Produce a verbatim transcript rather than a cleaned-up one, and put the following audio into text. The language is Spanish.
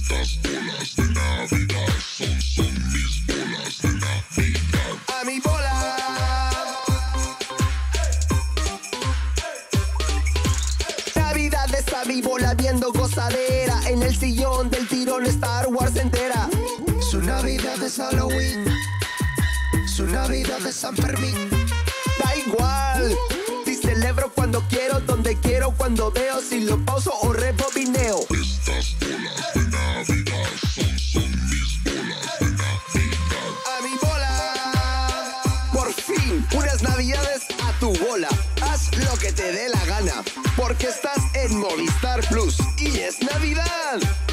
Estas bolas de Navidad son, son mis bolas de Navidad. A mi bola. Navidades a mi bola viendo gozadera. En el sillón del tirón Star Wars entera. Su Navidad es Halloween, su Navidad es San Fermín. Da igual, si celebro cuando quiero, donde quiero, cuando veo, si lo pauso o rebobineo. Estas bolas de Navidad son, son mis bolas de Navidad. A mi bola. Por fin, unas navidades a tu bola. Haz lo que te dé la gana, porque estás en Movistar Plus y es Navidad.